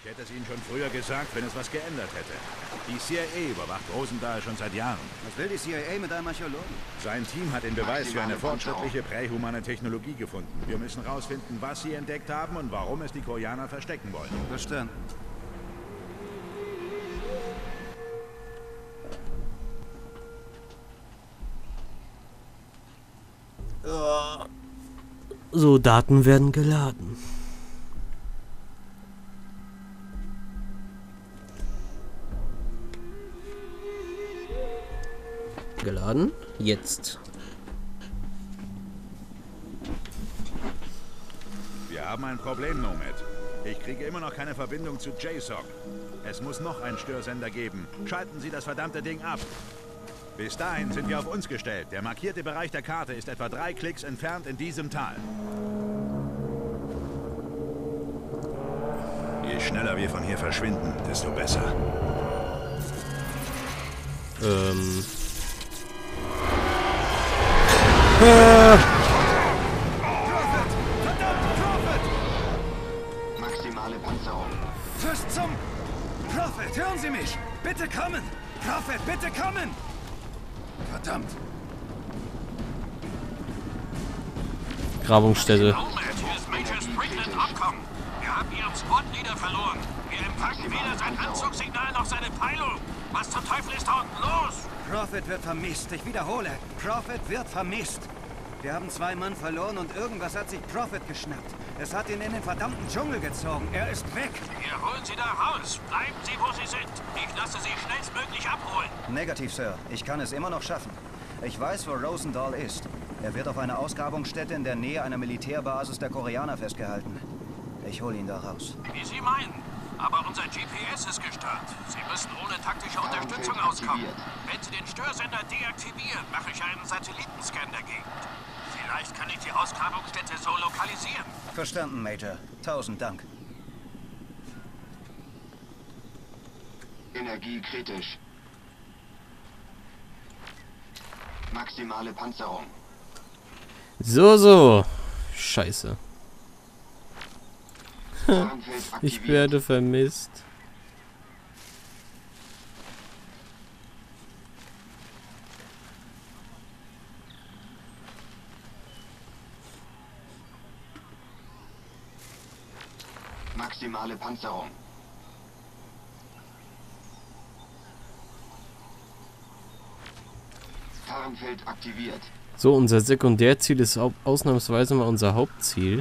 Ich hätte es Ihnen schon früher gesagt, wenn es was geändert hätte. Die CIA überwacht Rosendahl schon seit Jahren. Was will die CIA mit einem Archäologen? Sein Team hat den Beweis für eine fortschrittliche prähumane Technologie gefunden. Wir müssen rausfinden, was sie entdeckt haben und warum es die Koreaner verstecken wollen. Verstanden. So, Daten werden geladen. Geladen? Jetzt. Wir haben ein Problem, Nomad. Ich kriege immer noch keine Verbindung zu JSOC. Es muss noch einen Störsender geben. Schalten Sie das verdammte Ding ab. Bis dahin sind wir auf uns gestellt. Der markierte Bereich der Karte ist etwa 3 Klicks entfernt in diesem Tal. Je schneller wir von hier verschwinden, desto besser. Maximale Panzerung. Fürs zum... Prophet, hören Sie mich! Bitte kommen! Prophet, bitte kommen! Verdammt! Grabungsstätte. Hier ist Major Strickland abkommen. Wir haben Ihren Squad-Leader verloren. Wir empfangen weder sein Anzugssignal noch seine Peilung. Was zum Teufel ist da unten los? Prophet wird vermisst. Ich wiederhole. Prophet wird vermisst. Wir haben 2 Mann verloren und irgendwas hat sich Prophet geschnappt. Es hat ihn in den verdammten Dschungel gezogen. Er ist weg. Wir holen Sie da raus. Bleiben Sie, wo Sie sind. Ich lasse Sie schnellstmöglich abholen. Negativ, Sir. Ich kann es immer noch schaffen. Ich weiß, wo Rosendahl ist. Er wird auf einer Ausgrabungsstätte in der Nähe einer Militärbasis der Koreaner festgehalten. Ich hole ihn da raus. Wie Sie meinen. Aber unser GPS ist gestört. Sie müssen ohne taktische Unterstützung auskommen. Wenn Sie den Störsender deaktivieren, mache ich einen Satellitenscan der Gegend. Vielleicht kann ich die Ausgrabungsstätte so lokalisieren. Verstanden, Major. 1000 Dank. Energie kritisch. Maximale Panzerung. So. Scheiße. Tarnfeld Ich aktiviert. werde vermisst. Maximale Panzerung. Tarnfeld aktiviert. So, unser Sekundärziel ist ausnahmsweise mal unser Hauptziel.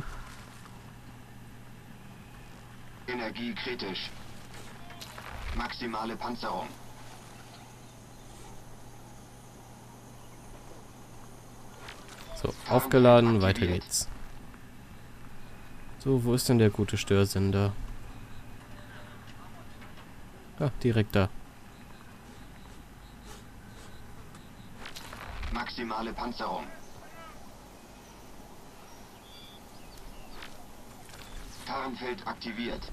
Energie kritisch. Maximale Panzerung. So, aufgeladen, weiter geht's. So, wo ist denn der gute Störsender? Ah, direkt da. Maximale Panzerung. Tarnfeld aktiviert.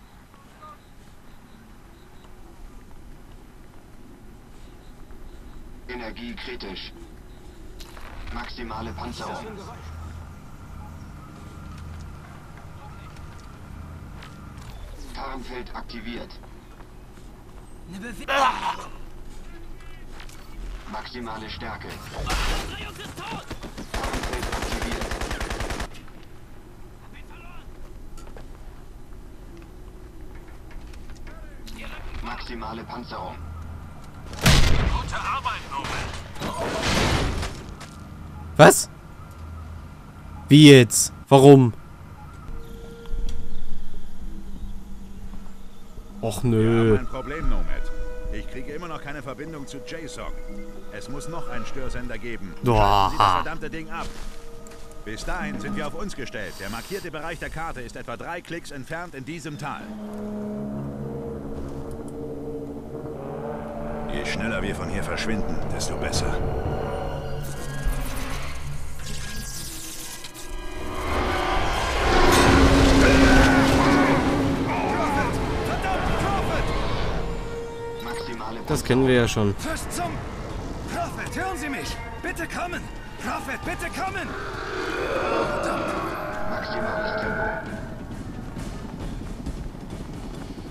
Energie kritisch. Maximale Panzerung. Tarnfeld aktiviert. Maximale Stärke. Tarnfeld aktiviert. Maximale Panzerung. Gute Arbeit, Nomad. Was? Wie jetzt? Warum? Och Wir nö. haben ein Problem, Nomad. Ich kriege immer noch keine Verbindung zu JSOC. Es muss noch einen Störsender geben. Schalten Sie das verdammte Ding ab. Bis dahin sind wir auf uns gestellt. Der markierte Bereich der Karte ist etwa 3 Klicks entfernt in diesem Tal. Je schneller wir von hier verschwinden, desto besser. Maximale Das kennen wir ja schon. Fürs zum... Prophet, hören Sie mich! Bitte kommen! Prophet, bitte kommen! maximales Tempo.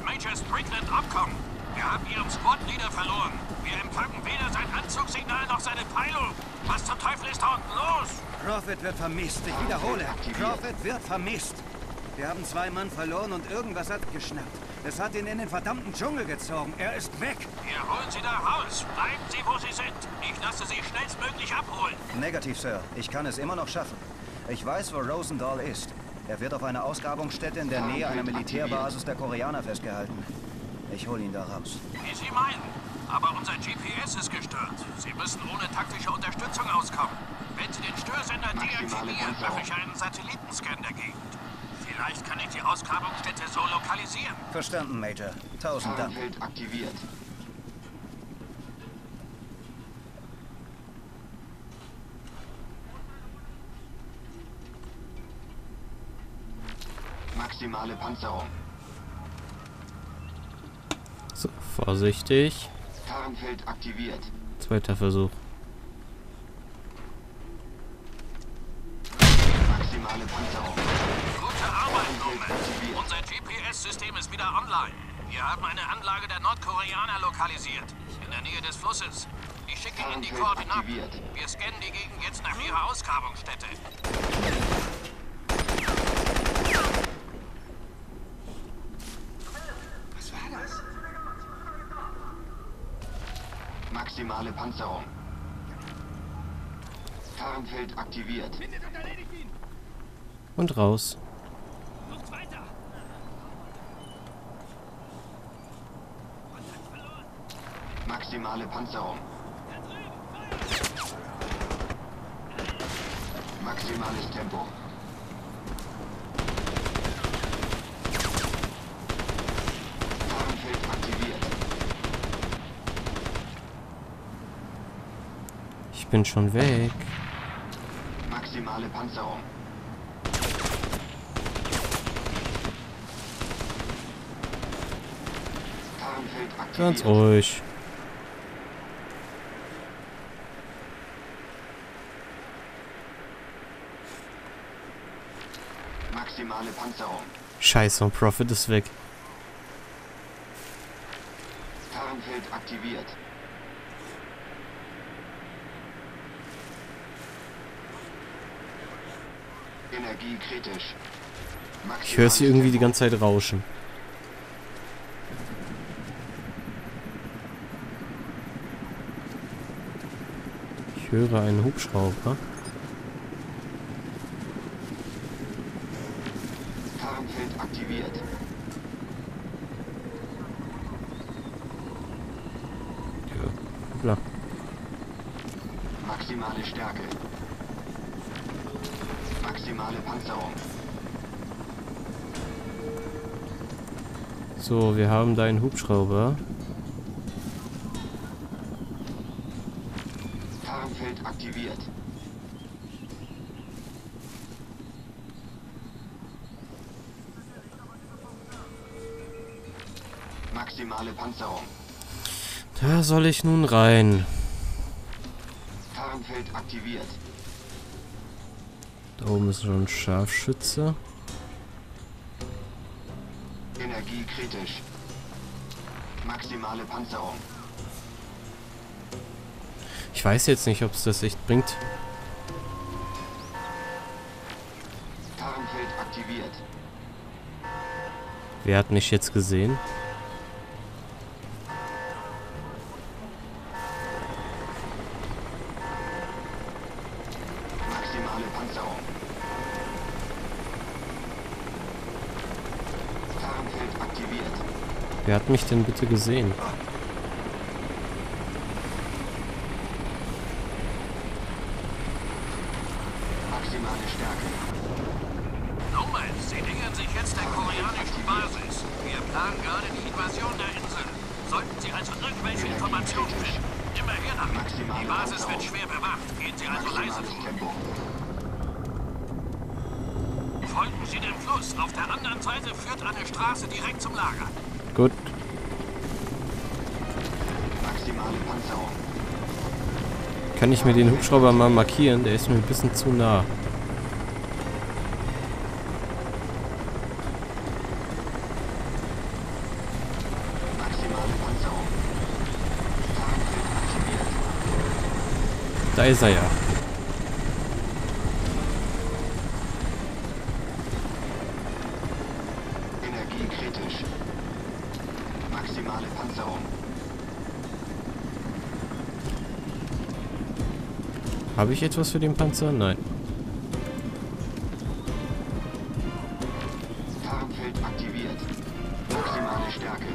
Major Strickland abkommen. Wir haben Ihren Squad-Leader verloren. Wir empfangen weder sein Anzugssignal noch seine Peilung. Was zum Teufel ist da unten los? Crawford wird vermisst. Ich wiederhole. Crawford wird vermisst. Wir haben 2 Mann verloren und irgendwas hat geschnappt. Es hat ihn in den verdammten Dschungel gezogen. Er ist weg. Wir holen Sie da raus. Bleiben Sie, wo Sie sind. Ich lasse Sie schnellstmöglich abholen. Negativ, Sir. Ich kann es immer noch schaffen. Ich weiß, wo Rosendahl ist. Er wird auf einer Ausgrabungsstätte in der Nähe einer Militärbasis der Koreaner festgehalten. Ich hole ihn da raus. Wie Sie meinen. Aber unser GPS ist gestört. Sie müssen ohne taktische Unterstützung auskommen. Wenn Sie den Störsender deaktivieren, mache ich einen Satellitenscan der Gegend. Vielleicht kann ich die Ausgrabungsstätte so lokalisieren. Verstanden, Major. 1000 Dank. Tarnfeld aktiviert. Maximale Panzerung. So, vorsichtig. Tarnfeld aktiviert. 2. Versuch. Maximale Panzerung. Gute Arbeit, Nomad. Unser GPS-System ist wieder online. Wir haben eine Anlage der Nordkoreaner lokalisiert. In der Nähe des Flusses. Ich schicke Ihnen die Koordinaten. Wir scannen die Gegend jetzt nach Ihrer Ausgrabungsstätte. Was war das? Maximale Panzerung. Tarnfeld aktiviert. Und raus. Maximale Panzerung. Maximales Tempo. Tarnfeld aktiviert. Ich bin schon weg. Maximale Panzerung. Tarnfeld aktiviert. Ganz ruhig. Maximale Panzerung. Scheiße, und Prophet ist weg. Tarnfeld aktiviert. Energie kritisch. Ich höre sie irgendwie die ganze Zeit rauschen. Ich höre einen Hubschrauber. Tarnfeld aktiviert. Ja, hoppla. Maximale Stärke. Maximale Panzerung. So, wir haben da einen Hubschrauber. Tarnfeld aktiviert. Maximale Panzerung. Da soll ich nun rein. Tarnfeld aktiviert. Da oben ist schon ein Scharfschütze. Energie kritisch. Maximale Panzerung. Ich weiß jetzt nicht, ob es das echt bringt. Tarnfeld aktiviert. Wer hat mich jetzt gesehen? Maximale Panzerung. Tarnfeld aktiviert. Wer hat mich denn bitte gesehen? Maximale Stärke. Nomad, Sie nähern sich jetzt der koreanischen Basis. Wir planen gerade die Invasion der Insel. Sollten Sie also irgendwelche Informationen finden, immer her damit. Die Basis wird schwer bewacht. Gehen Sie also leise Maximales vor. Tempo. Folgen Sie dem Fluss. Auf der anderen Seite führt eine Straße direkt zum Lager. Gut. Maximale Panzerung. Kann ich mir den Hubschrauber mal markieren? Der ist mir ein bisschen zu nah. Maximale Panzerung. Tarnfeld aktiviert. Da ist er ja. Energie kritisch. Maximale Panzerung. Habe ich etwas für den Panzer? Nein. Tarnfeld aktiviert. Maximale Stärke.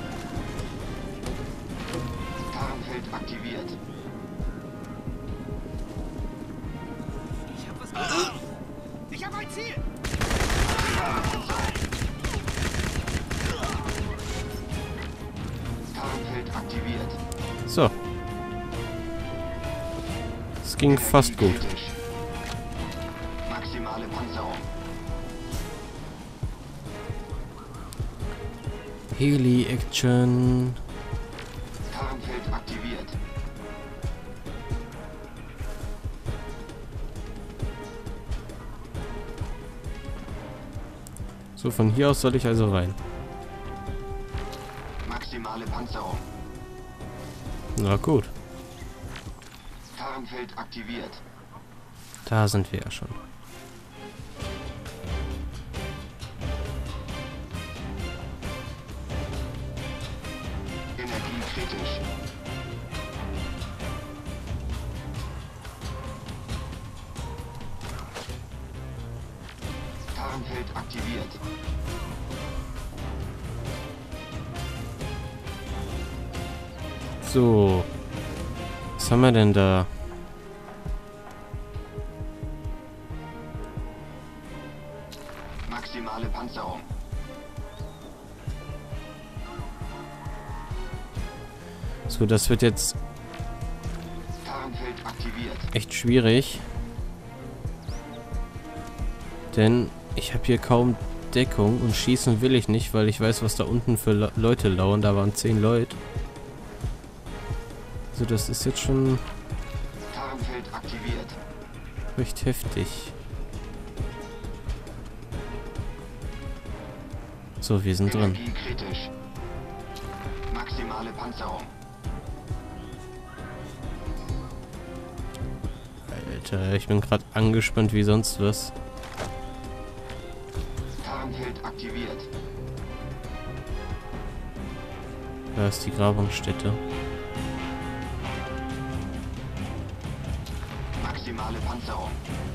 Tarnfeld aktiviert. Ich habe ein Ziel! Tarnfeld aktiviert. So. Es ging fast gut. Kritisch. Maximale Panzerung. Heli-Action. Tarnfeld aktiviert. So, von hier aus soll ich also rein. Maximale Panzerung. Na gut. Tarnfeld aktiviert. Da sind wir ja schon. Energie kritisch. Tarnfeld aktiviert. So. Was haben wir denn da? Maximale Panzerung. So, das wird jetzt Tarnfeld aktiviert. echt schwierig. Denn ich habe hier kaum Deckung und schießen will ich nicht, weil ich weiß, was da unten für Leute lauern. Da waren 10 Leute. Also das ist jetzt schon Tarnfeld aktiviert. recht heftig. So, wir sind drin. Energie kritisch. Maximale Panzerung. Alter, ich bin gerade angespannt wie sonst was. Tarnfeld aktiviert. Da ist die Grabungsstätte. Maximale Panzerung.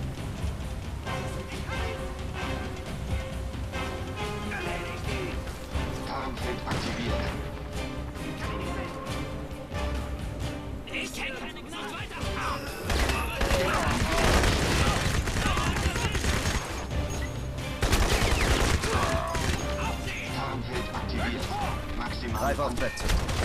Tarnfeld aktiviert. Ich kenne keine Gnade weiter! Tarnfeld aktiviert. Maximale Greif auf Panzerung. Plätze.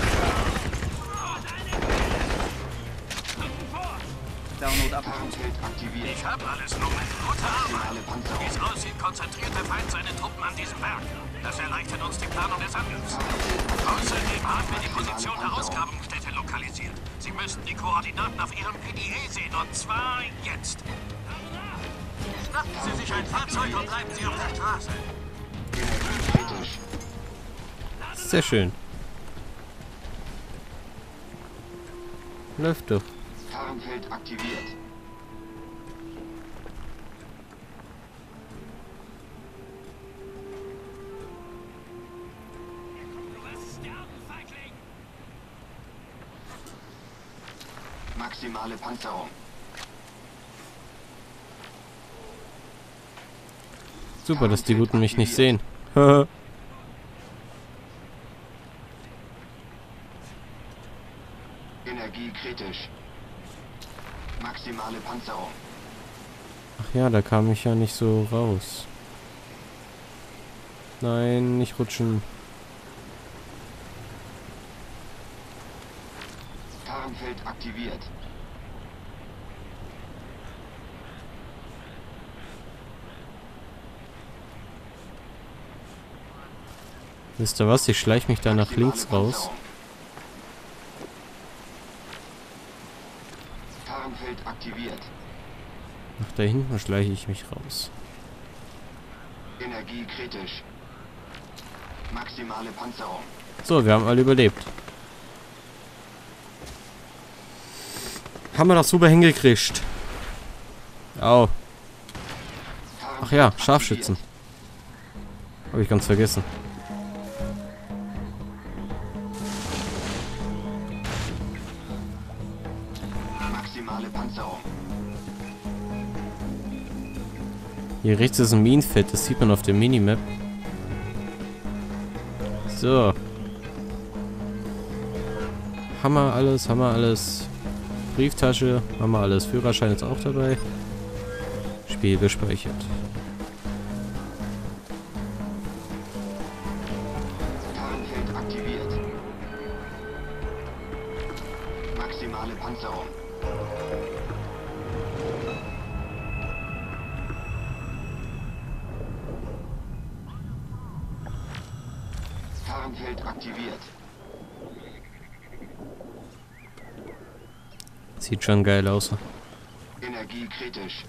Download ab. Tarnfeld aktiviert. Ich habe alles, Nomen. Gute Arbeit! Maximale Panzerung. Wie es aussieht, konzentriert der Feind seine Truppen an diesem Berg. Das erleichtert uns die Planung des Angriffs. Außerdem haben wir die Position der Ausgrabungsstätte lokalisiert. Sie müssten die Koordinaten auf Ihrem PDA sehen, und zwar jetzt. Schnappen Sie sich ein Fahrzeug und bleiben Sie auf der Straße. Energie kritisch. Sehr schön. Läuft doch. Tarnfeld aktiviert. Maximale Panzerung. Super, dass die Guten mich nicht sehen. Haha. Energie kritisch. Maximale Panzerung. Ach ja, da kam ich ja nicht so raus. Nein, nicht rutschen. Tarnfeld aktiviert. Wisst ihr was? Ich schleiche mich da nach Maximale links raus. Panzerung. Tarnfeld aktiviert. Nach da hinten schleiche ich mich raus. Energie kritisch. Maximale Panzerung. So, wir haben alle überlebt. Haben wir das super hingekriegt. Au. Ach ja, Scharfschützen. Habe ich ganz vergessen. Maximale Panzerung. Hier rechts ist ein Minenfeld, das sieht man auf der Minimap. So. Haben wir alles, haben wir alles. Brieftasche, haben wir alles. Führerschein ist auch dabei. Spiel gespeichert. Tarnfeld aktiviert. Maximale Panzerung. Tarnfeld aktiviert. Sieht schon geil aus. Energie kritisch.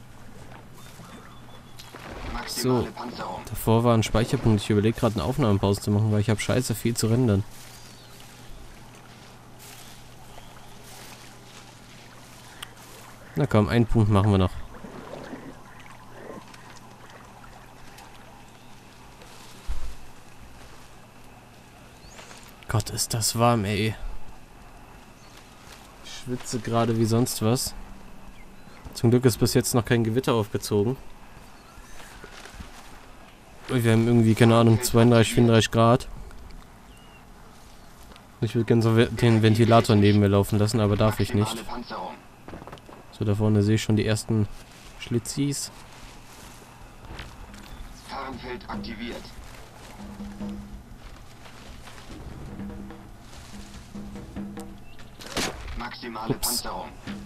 So. Maximale Panzerung. Davor war ein Speicherpunkt. Ich überlege gerade eine Aufnahmepause zu machen, weil ich habe scheiße viel zu rendern. Na komm, einen Punkt machen wir noch. Gott, ist das warm, ey. Ich schwitze gerade wie sonst was. Zum Glück ist bis jetzt noch kein Gewitter aufgezogen. Wir haben irgendwie, keine Ahnung, 32, 34 Grad. Ich würde gerne so den Ventilator neben mir laufen lassen, aber darf ich nicht. Maximale Panzerung. So, da vorne sehe ich schon die ersten Schlitzis. Tarnfeld aktiviert. Maximale Ups. Panzerung.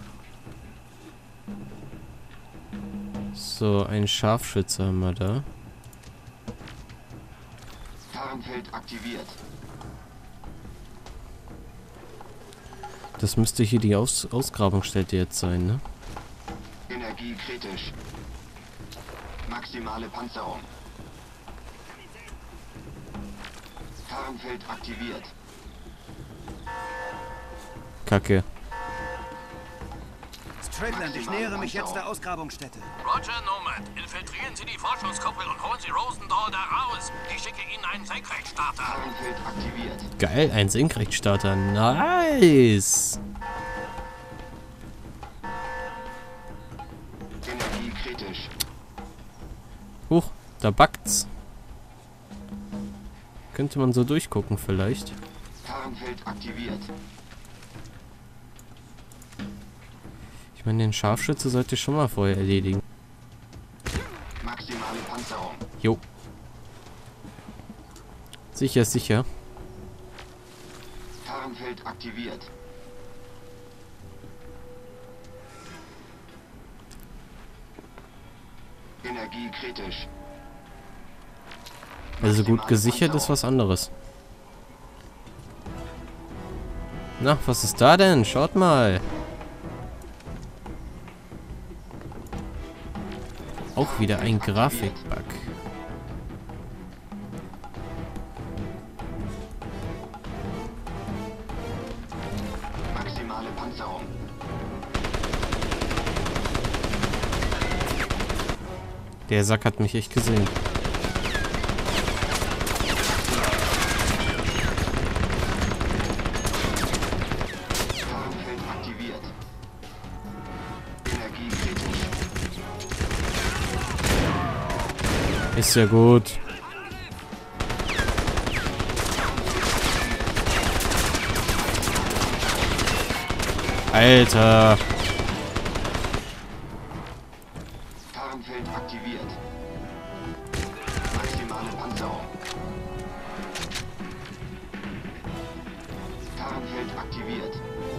So, ein Scharfschütze haben wir da. Tarnfeld aktiviert. Das müsste hier die Ausgrabungsstätte jetzt sein, ne? Energie kritisch. Maximale Panzerung. Tarnfeld aktiviert. Kacke. Strickland, ich nähere mich jetzt der Ausgrabungsstätte. Roger, Nomad. Infiltrieren Sie die Forschungskuppel und holen Sie Rosendahl da raus. Ich schicke Ihnen einen Senkrechtstarter. Tarnfeld aktiviert. Geil, ein Senkrechtstarter. Nice. Energie kritisch. Huch, da backt's. Könnte man so durchgucken vielleicht. Tarnfeld aktiviert. Ich meine, den Scharfschütze sollte ich schon mal vorher erledigen. Maximale Panzerung. Jo. Sicher, sicher. Tarnfeld aktiviert. Energie kritisch. Also gut Maximale gesichert ist Panzerung. was anderes. Na, was ist da denn? Schaut mal. Auch wieder ein Grafikbug. Maximale Panzerung. Der Sack hat mich echt gesehen. Tarnfeld aktiviert. Energie kritisch. Ist ja gut. Alter. Tarnfeld aktiviert. Maximale Panzerung. Tarnfeld aktiviert.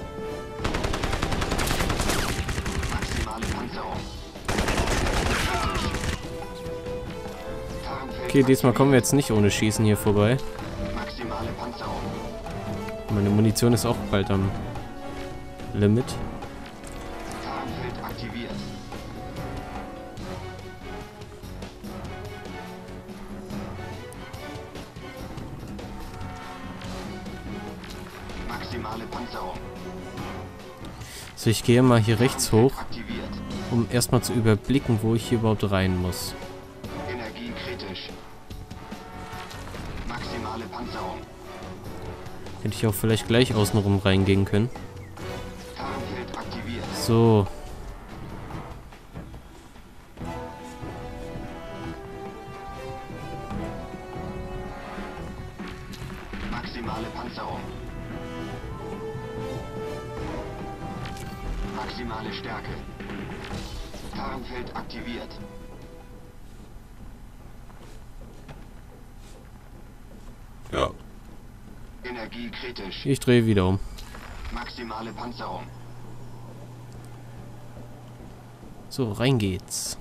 Maximale Panzerung. Tarnfeld Okay, diesmal kommen wir aktiviert. jetzt nicht ohne Schießen hier vorbei. Maximale Panzerung. Meine Munition ist auch bald am Limit. Tarnfeld aktiviert. Maximale Panzerung. So, ich gehe mal hier rechts hoch, Aktiviert. um erstmal zu überblicken, wo ich hier überhaupt rein muss. Energie kritisch. Maximale Panzerung. Hätte ich auch vielleicht gleich außenrum reingehen können. Tarnfeld aktiviert. So. Maximale Panzerung. Maximale Stärke. Tarnfeld aktiviert. Ja. Energie kritisch. Ich drehe wieder um. Maximale Panzerung. So, rein geht's.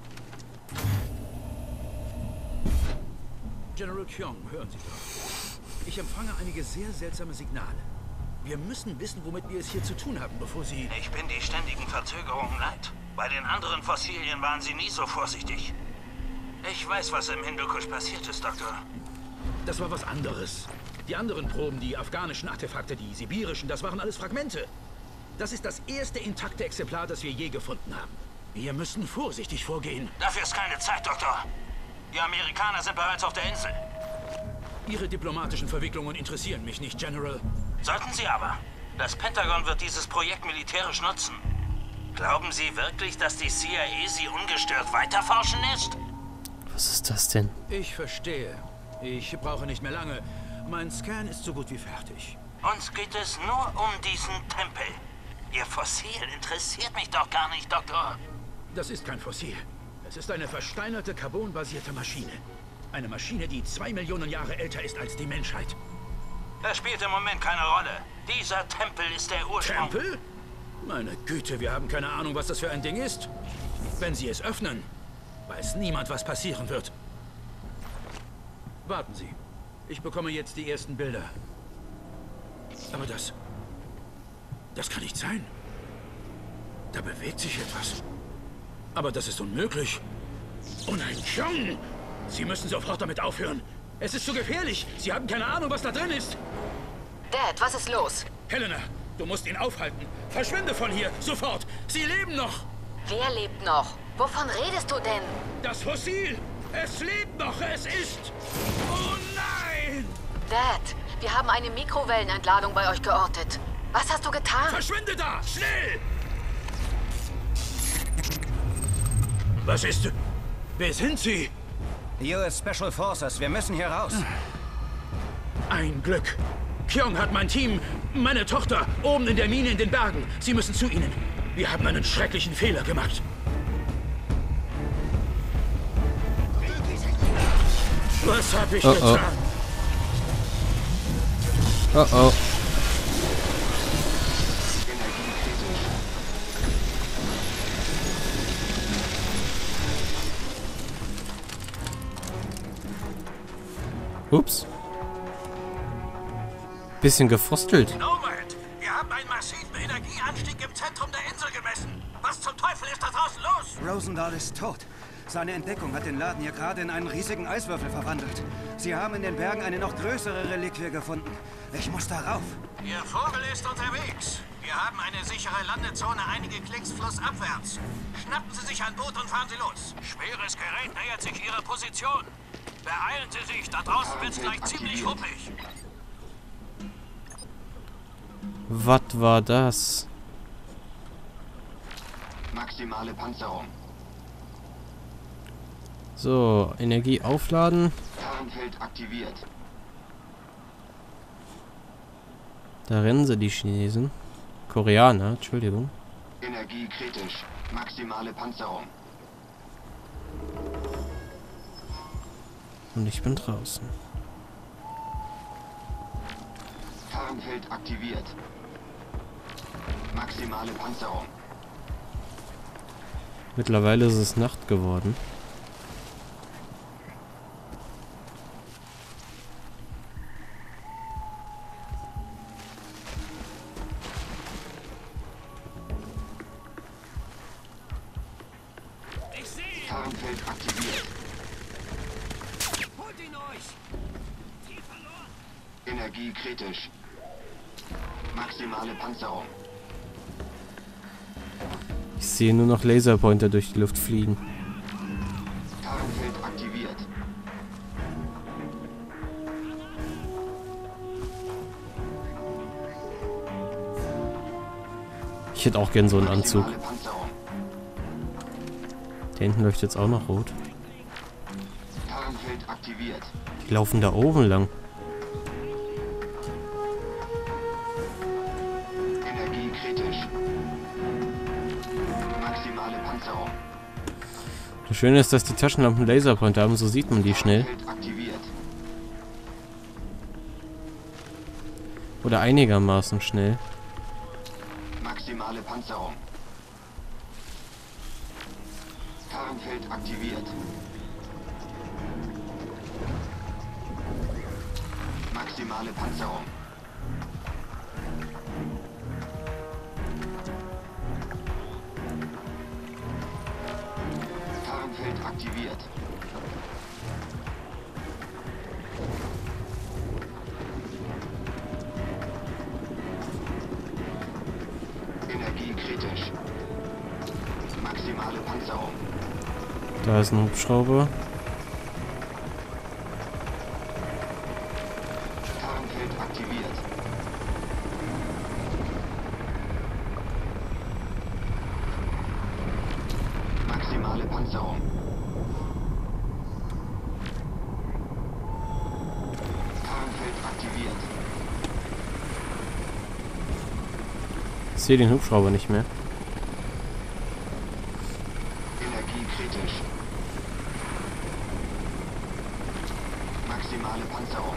General Kyong, hören Sie doch. Ich empfange einige sehr seltsame Signale. Wir müssen wissen, womit wir es hier zu tun haben, bevor Sie... Ich bin die ständigen Verzögerungen leid. Bei den anderen Fossilien waren Sie nie so vorsichtig. Ich weiß, was im Hindukusch passiert ist, Doktor. Das war was anderes. Die anderen Proben, die afghanischen Artefakte, die sibirischen, das waren alles Fragmente. Das ist das erste intakte Exemplar, das wir je gefunden haben. Wir müssen vorsichtig vorgehen. Dafür ist keine Zeit, Doktor. Die Amerikaner sind bereits auf der Insel. Ihre diplomatischen Verwicklungen interessieren mich nicht, General. Sollten Sie aber. Das Pentagon wird dieses Projekt militärisch nutzen. Glauben Sie wirklich, dass die CIA Sie ungestört weiterforschen lässt? Was ist das denn? Ich verstehe. Ich brauche nicht mehr lange. Mein Scan ist so gut wie fertig. Uns geht es nur um diesen Tempel. Ihr Fossil interessiert mich doch gar nicht, Doktor. Das ist kein Fossil. Es ist eine versteinerte, carbonbasierte Maschine. Eine Maschine, die 2 Millionen Jahre älter ist als die Menschheit. Das spielt im Moment keine Rolle. Dieser Tempel ist der Ursprung. Tempel? Meine Güte, wir haben keine Ahnung, was das für ein Ding ist. Wenn Sie es öffnen, weiß niemand, was passieren wird. Warten Sie. Ich bekomme jetzt die ersten Bilder. Aber das kann nicht sein. Da bewegt sich etwas. Aber das ist unmöglich. Oh nein, Kyong! Sie müssen sofort damit aufhören. Es ist zu gefährlich. Sie haben keine Ahnung, was da drin ist. Dad, was ist los? Helena, du musst ihn aufhalten. Verschwinde von hier, sofort. Sie leben noch. Wer lebt noch? Wovon redest du denn? Das Fossil. Es lebt noch. Es ist... Oh nein! Dad, wir haben eine Mikrowellenentladung bei euch geortet. Was hast du getan? Verschwinde da! Schnell! Was ist... Wer sind Sie? US Special Forces, wir müssen hier raus. Ein Glück. Kyong hat mein Team, meine Tochter, oben in der Mine in den Bergen. Sie müssen zu ihnen. Wir haben einen schrecklichen Fehler gemacht. Was habe ich getan? Oh oh. Ups. Bisschen gefrostelt. Nomad, wir haben einen massiven Energieanstieg im Zentrum der Insel gemessen. Was zum Teufel ist da draußen los? Rosendahl ist tot. Seine Entdeckung hat den Laden hier gerade in einen riesigen Eiswürfel verwandelt. Sie haben in den Bergen eine noch größere Reliquie gefunden. Ich muss darauf. Ihr Vogel ist unterwegs. Wir haben eine sichere Landezone einige Klicks flussabwärts. Schnappen Sie sich ein Boot und fahren Sie los. Schweres Gerät nähert sich Ihrer Position. Beeilen Sie sich, da draußen wird's gleich ziemlich ruppig. Was war das? Maximale Panzerung. So, Energie aufladen. Tarnfeld aktiviert. Da rennen sie, die Chinesen. Koreaner, Entschuldigung. Energie kritisch. Maximale Panzerung. Und ich bin draußen. Tarnfeld aktiviert. Maximale Panzerung. Mittlerweile ist es Nacht geworden. Tarnfeld aktiviert. Holt ihn euch! Sie verloren! Energie kritisch. Maximale Panzerung. Ich sehe nur noch Laserpointer durch die Luft fliegen. Tarnfeld aktiviert. Ich hätte auch gern so einen Anzug. Maximale Panzerung. Da hinten leuchtet jetzt auch noch rot. Tarnfeld aktiviert. Die laufen da oben lang. Energie kritisch. Maximale Panzerung. Das Schöne ist, dass die Taschenlampen Laserpointer haben, so sieht man die schnell. Tarnfeld aktiviert. Oder einigermaßen schnell. Maximale Panzerung. Tarnfeld aktiviert. Maximale Panzerung. Tarnfeld aktiviert. Energie kritisch. Maximale Panzerung. Da ist ein Hubschrauber. Tarnfeld aktiviert. Maximale Panzerung. Tarnfeld aktiviert. Ich sehe den Hubschrauber nicht mehr. Energie kritisch. Maximale Panzerung.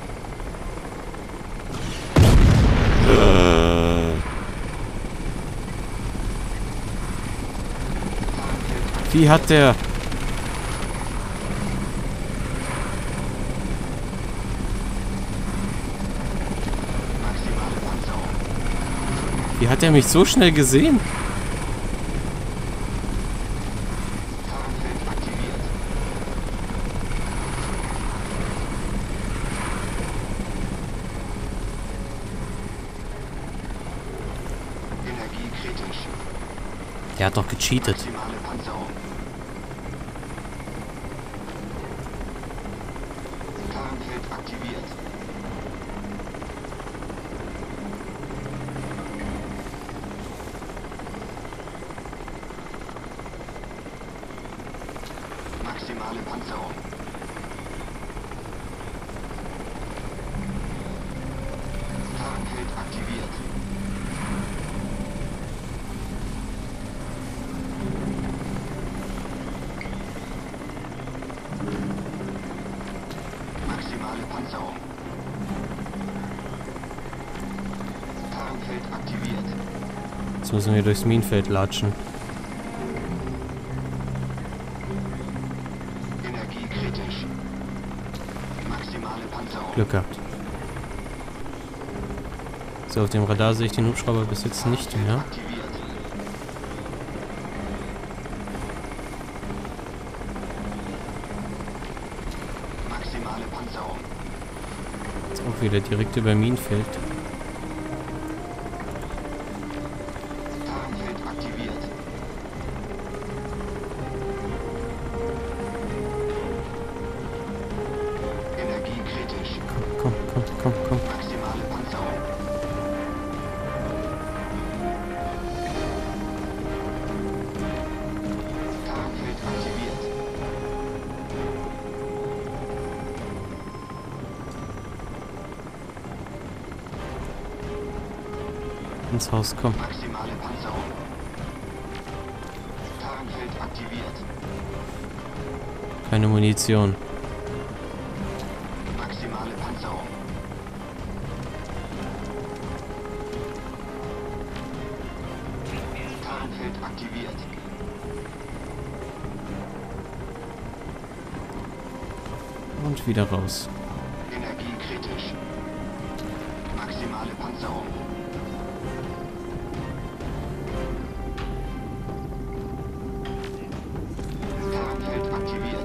Wie hat der... Maximale Panzerung. Wie hat er mich so schnell gesehen? Tarnfeld aktiviert. Energie kritisch. Der hat doch gecheatet. Maximale Panzerung. Tarnfeld aktiviert. Maximale Panzerung. Tarnfeld aktiviert. Maximale Panzerung. Tarnfeld aktiviert. Jetzt müssen wir durchs Minenfeld latschen. Energie kritisch. Maximale Panzerung. Glück gehabt. So, auf dem Radar sehe ich den Hubschrauber bis jetzt nicht mehr. Aktiviert. Maximale Panzerung. Jetzt auch wieder direkt über Minenfeld. Tarnfeld aktiviert. Energie kritisch. Komm, komm, komm, komm. Maximale Panzerung. Tarnfeld aktiviert. Ins Haus, komm. Maximale Panzerung. Tarnfeld aktiviert. Keine Munition. Maximale Panzerung. Tarnfeld aktiviert. Und wieder raus. Energie kritisch. Maximale Panzerung. Tarnfeld aktiviert.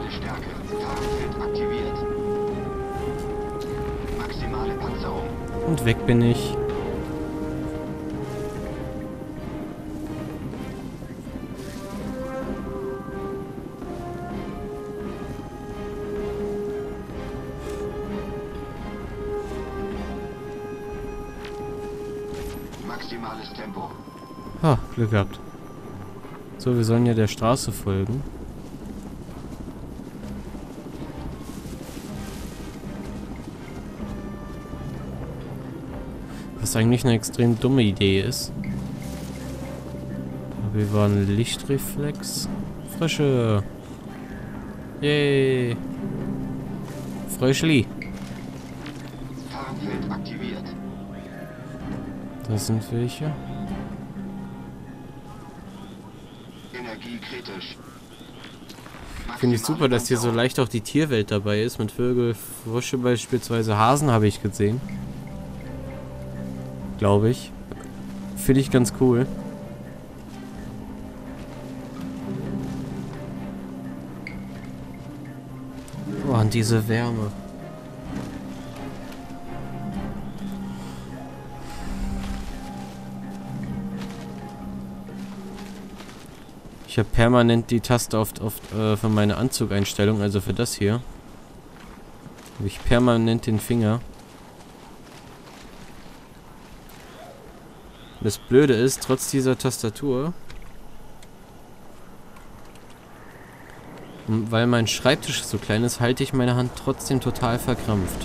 Maximale Stärke. Tarnfeld aktiviert. Maximale Panzerung. Und weg bin ich. Maximales Tempo. Ha, Glück gehabt. So, wir sollen ja der Straße folgen. Was eigentlich eine extrem dumme Idee ist. Wir waren Lichtreflex. Frösche. Yay. Fröschli. Tarnfeld aktiviert. Da sind welche. Energie kritisch. Finde ich super, dass hier so leicht auch die Tierwelt dabei ist. Mit Vögel, Frösche beispielsweise. Hasen habe ich gesehen. Glaube ich. Finde ich ganz cool. Oh, und diese Wärme. Ich habe permanent die Taste für meine Anzugeinstellung, also für das hier. Habe ich permanent den Finger. Das Blöde ist, trotz dieser Tastatur, weil mein Schreibtisch so klein ist, halte ich meine Hand trotzdem total verkrampft.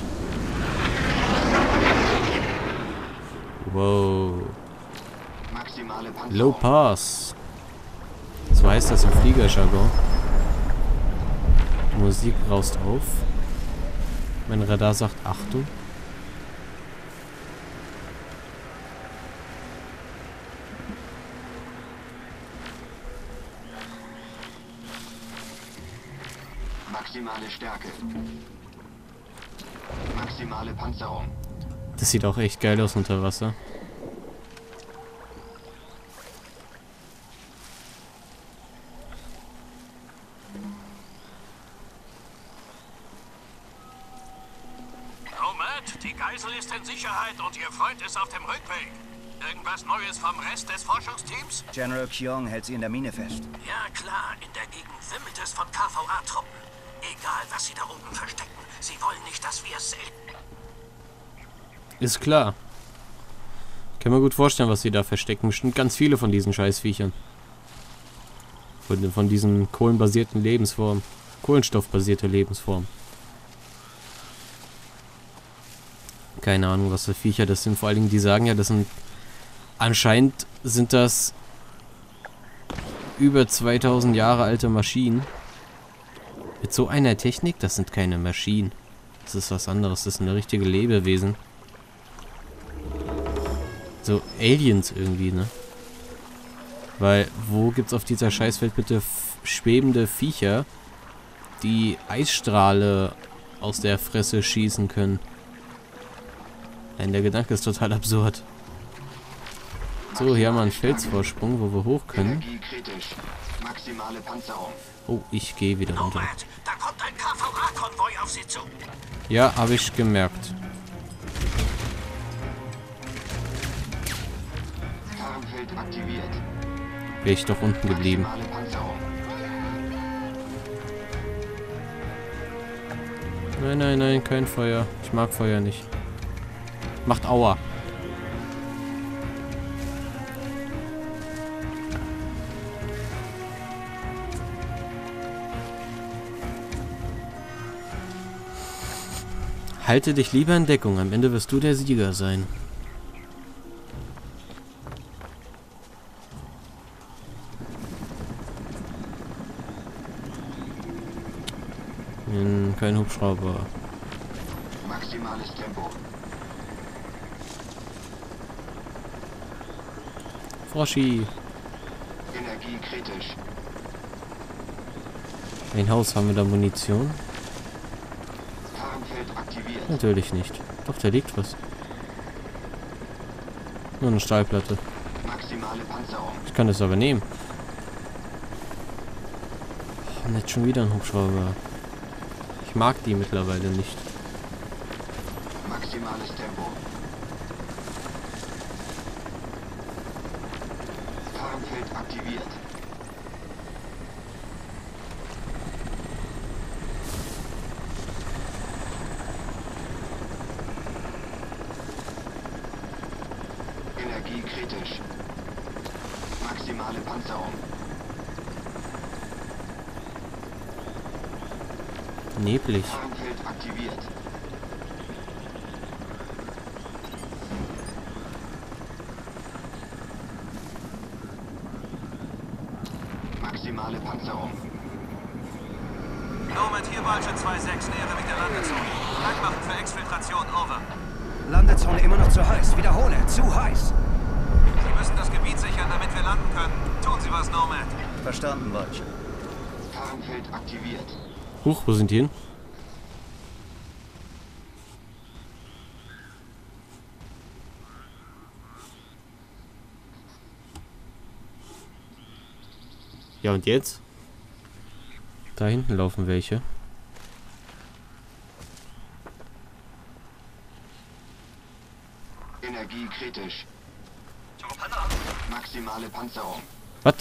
Wow. Maximale Panzerung. Low Pass. So heißt das im Fliegerjargon. Die Musik raust auf. Mein Radar sagt Achtung. Maximale Stärke. Maximale Panzerung. Das sieht auch echt geil aus unter Wasser. Nomad, die Geisel ist in Sicherheit und Ihr Freund ist auf dem Rückweg. Irgendwas Neues vom Rest des Forschungsteams? General Kyong hält sie in der Mine fest. Ja klar, in der Gegend wimmelt es von KVA-Truppen. Egal, was sie da oben verstecken, sie wollen nicht, dass wir es sehen. Ist klar. Kann mir gut vorstellen, was sie da verstecken. Bestimmt ganz viele von diesen Scheißviechern. Von diesen kohlenbasierten Lebensformen. Kohlenstoffbasierte Lebensformen. Keine Ahnung, was für Viecher das sind. Vor allen Dingen, die sagen ja, das sind... Anscheinend sind das über 2000 Jahre alte Maschinen. Mit so einer Technik, das sind keine Maschinen. Das ist was anderes, das sind richtige Lebewesen. So Aliens irgendwie, ne? Weil, wo gibt's auf dieser Scheißwelt bitte schwebende Viecher, die Eisstrahle aus der Fresse schießen können? Nein, der Gedanke ist total absurd. So, hier haben wir einen Felsvorsprung, wo wir hoch können. Energie kritisch. Maximale Panzerung. Oh, ich gehe wieder runter. Nomad, da kommt ein KVA-Konvoi auf Sie zu. Ja, habe ich gemerkt. Tarnfeld aktiviert. Wäre ich doch unten geblieben. Maximale Panzerung. Nein, nein, nein, kein Feuer. Ich mag Feuer nicht. Macht Aua. Halte dich lieber in Deckung. Am Ende wirst du der Sieger sein. Kein Hubschrauber. Maximales Tempo. Froschi. Energie kritisch. Ein Haus, haben wir da Munition? Tarnfeld aktiviert. Natürlich nicht. Doch, da liegt was. Nur eine Stahlplatte. Maximale Panzerung. Ich kann das aber nehmen. Oh, nicht schon wieder ein Hubschrauber. Ich mag die mittlerweile nicht. Maximales Tempo. Tarnfeld aktiviert. Energie kritisch. Maximale Panzerung. Neblig. Tarnfeld aktiviert. Maximale Panzerung. Nomad hier, Walche 2-6, nähere mich der Landezone. Langmachen für Exfiltration, over. Landezone immer noch zu heiß. Wiederhole, zu heiß. Sie müssen das Gebiet sichern, damit wir landen können. Tun Sie was, Nomad. Verstanden, Watch. Tarnfeld aktiviert. Huch, wo sind die hin? Ja, und jetzt? Da hinten laufen welche. Energie kritisch. Maximale Panzerung. Was?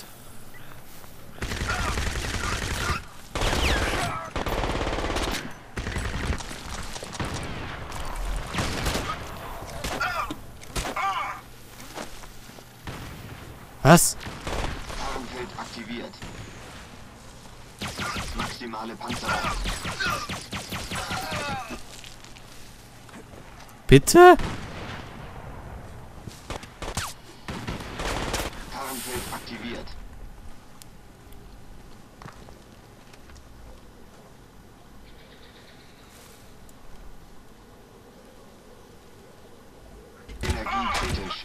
Was? Tarnfeld aktiviert. Maximale Panzerung. Bitte? Tarnfeld aktiviert. Energie kritisch.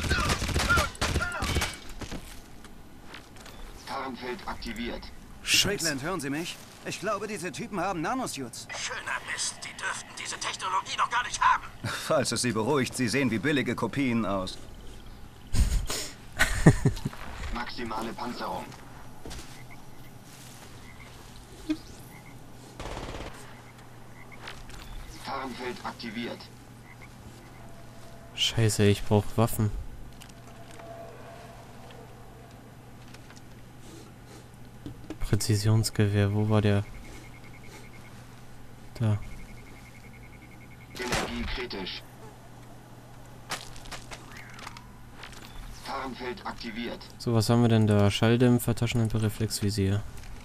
Tarnfeld aktiviert. Strickland, hören Sie mich? Ich glaube, diese Typen haben Nanosuits. Schöner Mist. Die dürften diese Technologie noch gar nicht haben. Falls es Sie beruhigt, Sie sehen wie billige Kopien aus. Maximale Panzerung. Tarnfeld aktiviert. Scheiße, ich brauche Waffen. Präzisionsgewehr, wo war der? Da. Energie kritisch. Tarnfeld aktiviert. So, was haben wir denn da? Schalldämpfer, Taschenlampe, Reflexvisier.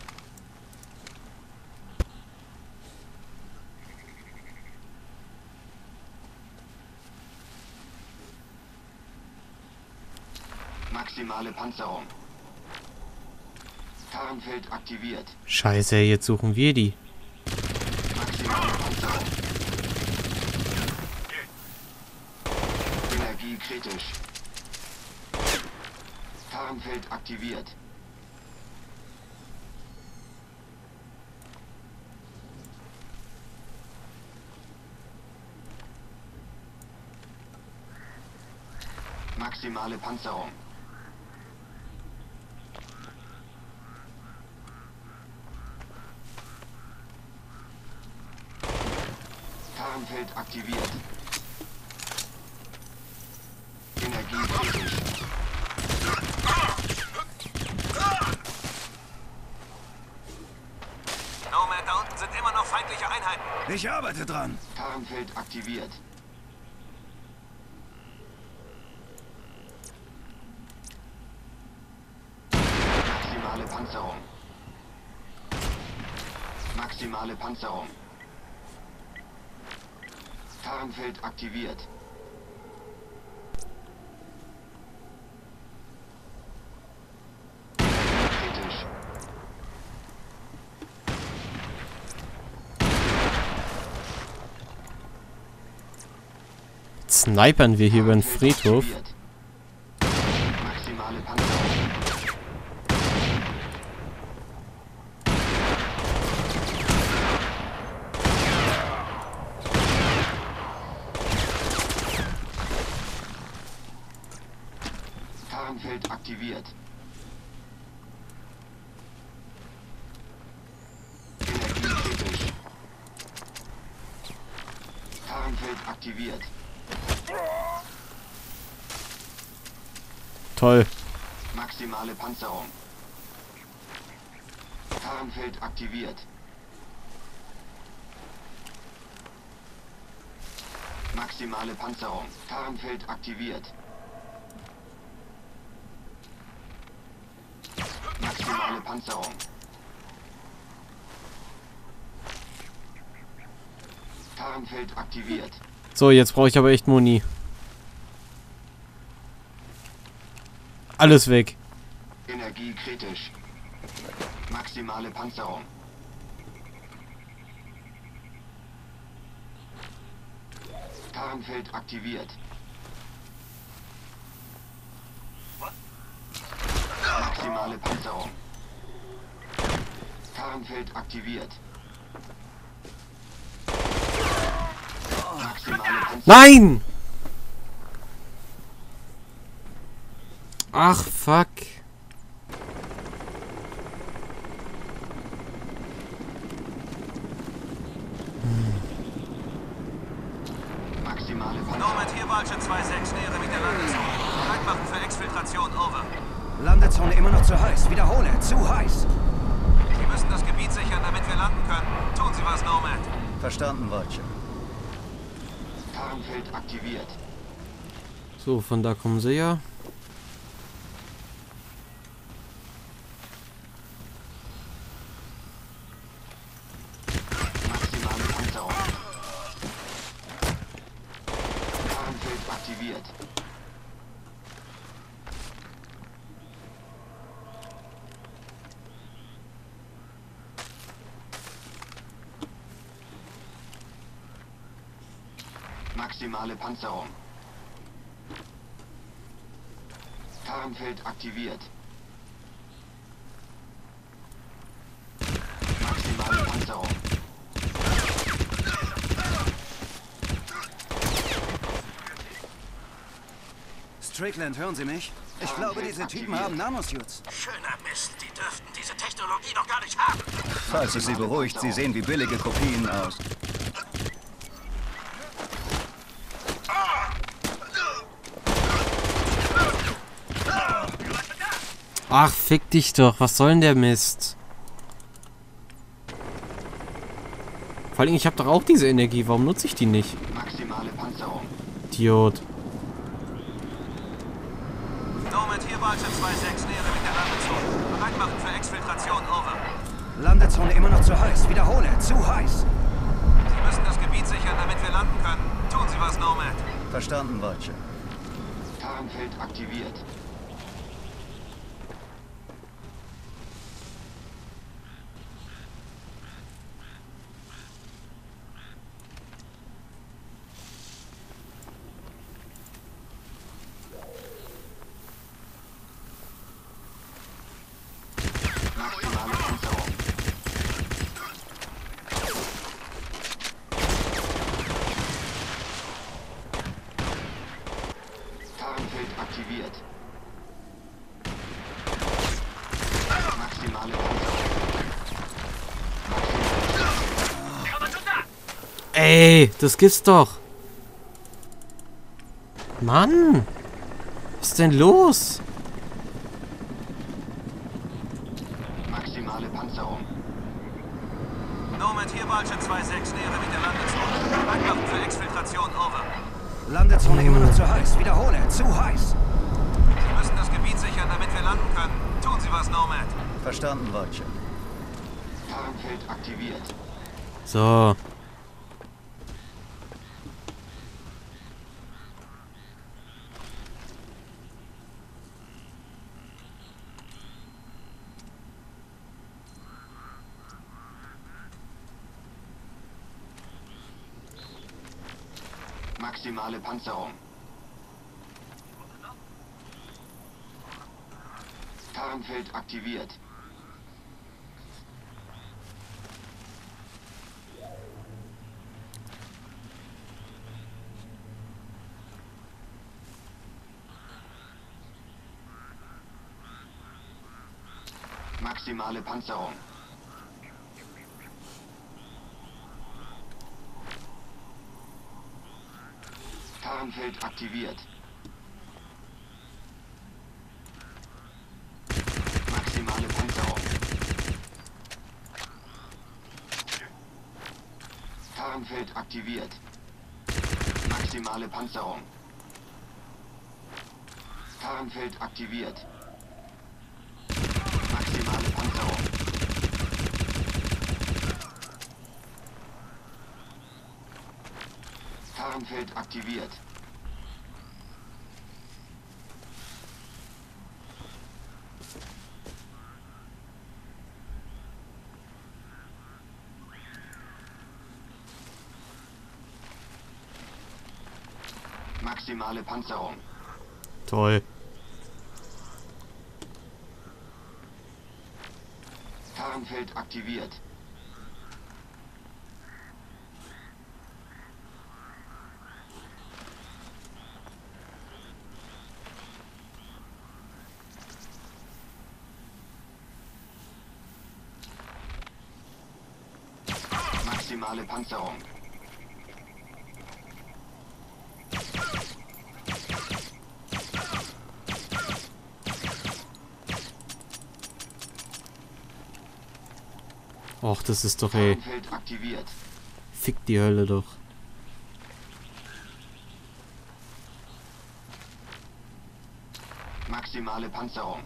Maximale Panzerung. Tarnfeld aktiviert. Scheiße, jetzt suchen wir die. Maximale Panzerung. Energie kritisch. Tarnfeld aktiviert. Maximale Panzerung. Tarnfeld aktiviert. Energie kritisch. Nomad, da unten sind immer noch feindliche Einheiten. Ich arbeite dran. Tarnfeld aktiviert. Maximale Panzerung. Maximale Panzerung. Tarnfeld aktiviert. Kritisch. Snipern wir hier über den Friedhof? Aktiviert. Maximale Panzerung. Tarnfeld aktiviert. Energie kritisch. aktiviert. Toll. Maximale Panzerung. Tarnfeld aktiviert. Maximale Panzerung. Tarnfeld aktiviert. Maximale Panzerung. Tarnfeld aktiviert. So, jetzt brauche ich aber echt Muni. Alles weg. Energie kritisch. Maximale Panzerung. Tarnfeld aktiviert. Maximale Panzerung. Tarnfeld aktiviert. Maximale Panzerung. Nein! Ach, fuck. Maximale Panzerung. Nomad hier, Walche 2-6, nähere mich der Landezone. Bereit machen für Exfiltration, over. Landezone immer noch zu heiß. Wiederhole, zu heiß. Sie müssen das Gebiet sichern, damit wir landen können. Tun Sie was, Nomad. Verstanden, Wolche. Tarnfeld aktiviert. So, von da kommen sie ja. Maximale Panzerung. Tarnfeld aktiviert. Maximale Panzerung. Tarnfeld aktiviert. Maximale Panzerung. Strickland, hören Sie mich? Ich glaube, diese Typen haben Nanosuits. Schöner Mist. Die dürften diese Technologie doch gar nicht haben. Falls es Sie beruhigt, Sie sehen wie billige Kopien aus. Ach, fick dich doch. Was soll denn der Mist? Vor allem, ich habe doch auch diese Energie. Warum nutze ich die nicht? Maximale Panzerung. Idiot. Nomad hier, Walche 2-6, nähere mich der Landezone. Bereit machen für Exfiltration, over. Landezone immer noch zu heiß. Wiederhole, zu heiß. Sie müssen das Gebiet sichern, damit wir landen können. Tun Sie was, Nomad. Verstanden, Wolche. Tarnfeld aktiviert. Maximale Panzerung. Tarnfeld aktiviert. Maximale Panzerung. Ey, das gibt's doch. Mann. Was ist denn los? Maximale Panzerung. Nomad hier, Walche 2-6, nähere mich der Landezone. Bereit machen für Exfiltration, over. Landezone immer noch zu heiß. Wiederhole, zu heiß. Sie müssen das Gebiet sichern, damit wir landen können. Tun Sie was, Nomad. Verstanden, Wolche. Tarnfeld aktiviert. So. Maximale Panzerung. Tarnfeld aktiviert. Maximale Panzerung. Karrenfeld aktiviert. Maximale Panzerung. Karrenfeld aktiviert. Maximale Panzerung. Karrenfeld aktiviert. Maximale Panzerung. Karrenfeld aktiviert. Maximale Panzerung. Toll. Karrenfeld aktiviert. Maximale Panzerung. Och, das ist doch, ey. Karrenfeld aktiviert. Fick die Hölle doch. Maximale Panzerung.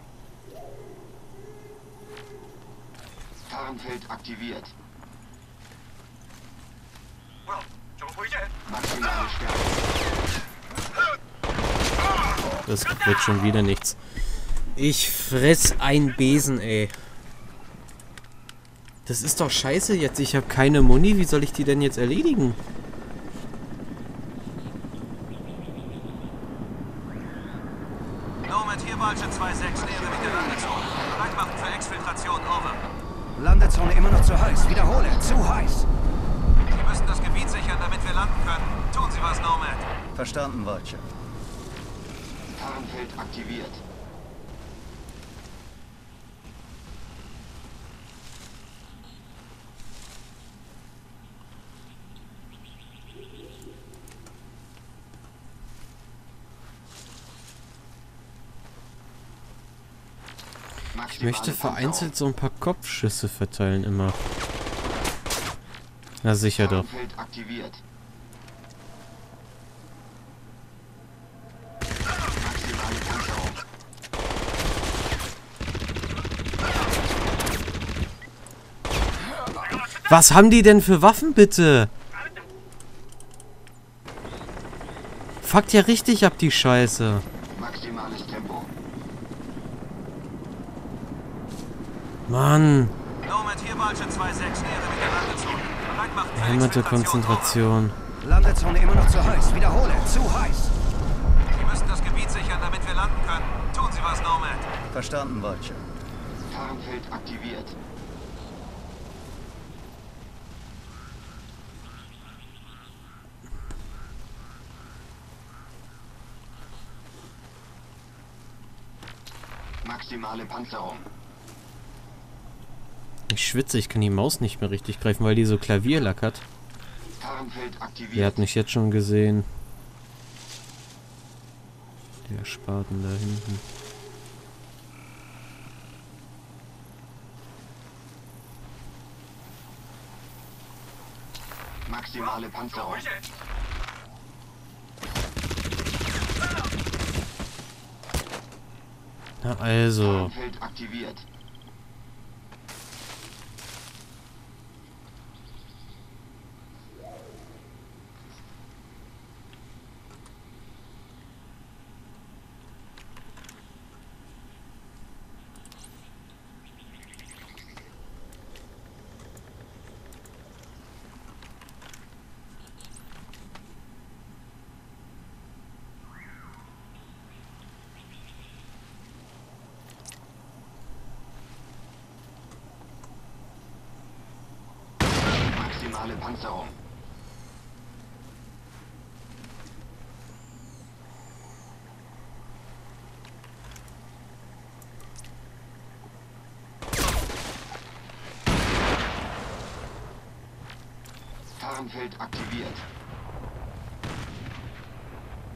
Karrenfeld aktiviert. Maximale Stärke. Das wird schon wieder nichts. Ich fress ein Besen, ey. Das ist doch scheiße jetzt. Ich habe keine Muni. Wie soll ich die denn jetzt erledigen? Nomad hier, Walche 2-6, nähere mit der Landezone. Bereit machen für Exfiltration, over. Landezone immer noch zu heiß. Wiederhole, zu heiß. Sie müssen das Gebiet sichern, damit wir landen können. Tun Sie was, Nomad. Verstanden, Vulture. Karrenfeld aktiviert. Ich möchte vereinzelt so ein paar Kopfschüsse verteilen immer. Na sicher doch. Karrenfeld aktiviert. Maximale Panzerung. Was haben die denn für Waffen, bitte? Fuckt ja richtig ab, die Scheiße. Maximales Tempo. Mann. Nomad hier, Walche 2-6, nähere mit der Landezone. Bereit machen für Hämmerte Exfiltration, over. Konzentration. Landezone immer noch zu heiß. Wiederhole, zu heiß. Sie müssen das Gebiet sichern, damit wir landen können. Tun Sie was, Nomad. Verstanden, Vulture. Karrenfeld aktiviert. Maximale Panzerung. Ich schwitze, ich kann die Maus nicht mehr richtig greifen, weil die so Klavierlack hat. Karrenfeld aktiviert. Der hat mich jetzt schon gesehen. Der Spaten da hinten. Maximale Panzerung. Na also. Karrenfeld aktiviert. Maximale Panzerung. Karrenfeld aktiviert.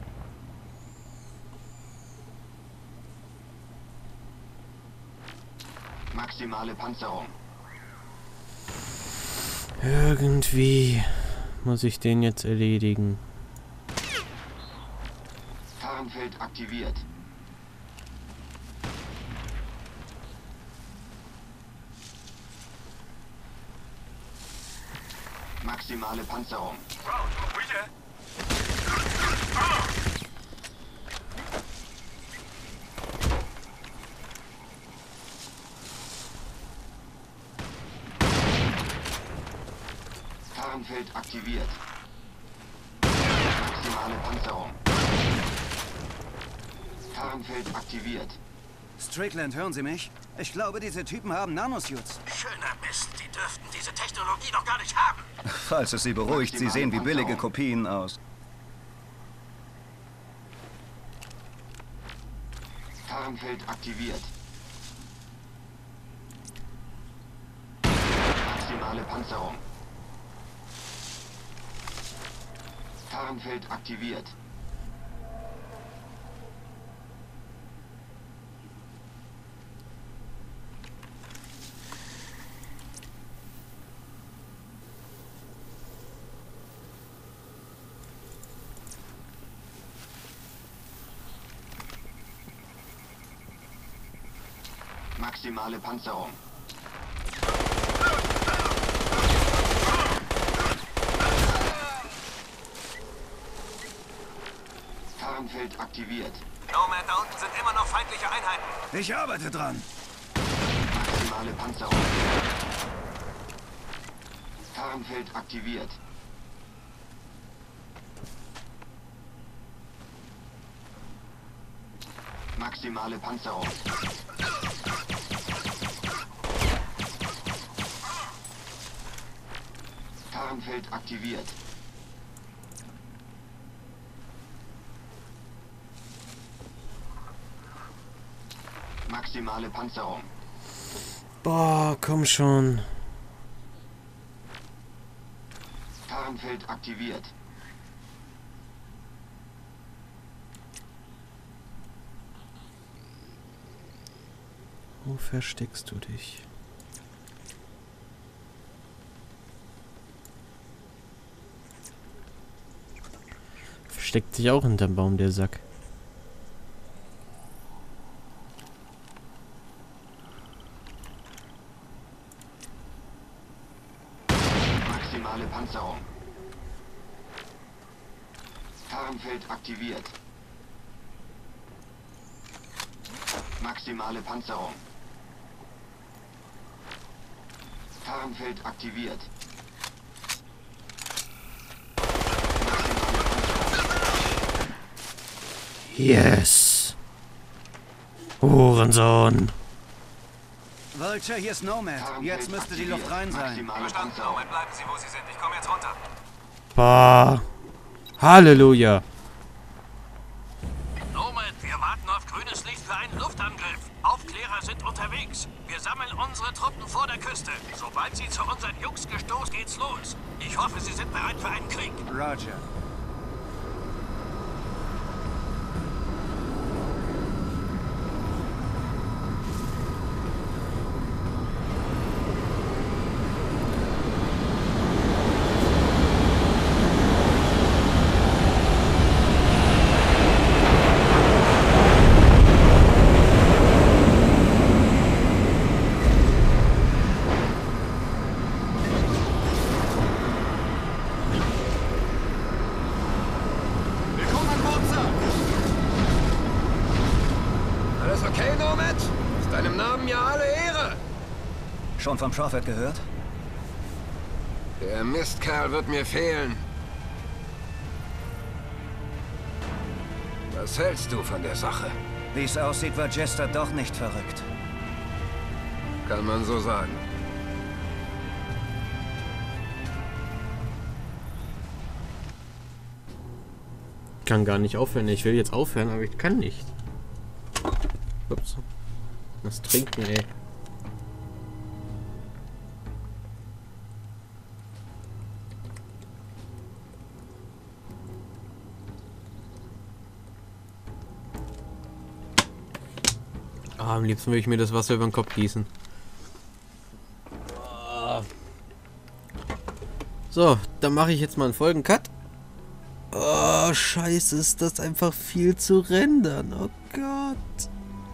Maximale Panzerung. Irgendwie muss ich den jetzt erledigen. Tarnfeld aktiviert. Maximale Panzerung. Tarnfeld aktiviert. Maximale Panzerung. Tarnfeld aktiviert. Strickland, hören Sie mich? Ich glaube, diese Typen haben Nanosuits. Schöner Mist. Die dürften diese Technologie doch gar nicht haben. Falls es Sie beruhigt, Sie sehen wie billige Kopien aus. Tarnfeld aktiviert. Maximale Panzerung. Tarnfeld aktiviert. Maximale Panzerung. Tarnfeld aktiviert. Nomad, da unten sind immer noch feindliche Einheiten. Ich arbeite dran. Maximale Panzerung. Tarnfeld aktiviert. Maximale Panzerung. Tarnfeld aktiviert. Maximale Panzerung. Boah, komm schon. Tarnfeld aktiviert. Wo versteckst du dich? Versteckt sich auch hinterm Baum, der Sack. Maximale Panzerung. Tarnfeld aktiviert. Maximale Panzerung. Tarnfeld aktiviert. Yes! Hurensohn! Vulture, hier ist Nomad. Jetzt müsste die Luft rein sein. Maximale Verstanden, Panzerung. Nomad, bleiben Sie, wo Sie sind. Ich komme jetzt runter. Boah! Halleluja! Nomad, wir warten auf grünes Licht für einen Luftangriff. Aufklärer sind unterwegs. Wir sammeln unsere Truppen vor der Küste. Sobald sie zu unseren Jungs gestoßen, geht's los. Ich hoffe, Sie sind bereit für einen Krieg. Roger. Alles okay, Nomad? Ist deinem Namen ja alle Ehre. Schon vom Prophet gehört? Der Mistkerl wird mir fehlen. Was hältst du von der Sache? Wie es aussieht, war Jester doch nicht verrückt. Kann man so sagen. Ich kann gar nicht aufhören. Ich will jetzt aufhören, aber ich kann nicht. Ups. Was trinken, ey. Ah, am liebsten würde ich mir das Wasser über den Kopf gießen. So, dann mache ich jetzt mal einen Folgencut. Oh, scheiße, ist das einfach viel zu rendern. Oh Gott.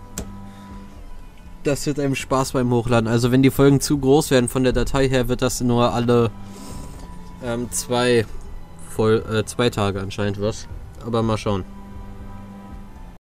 Das wird einem Spaß beim Hochladen. Also wenn die Folgen zu groß werden von der Datei her, wird das nur alle 2 Tage anscheinend was. Aber mal schauen.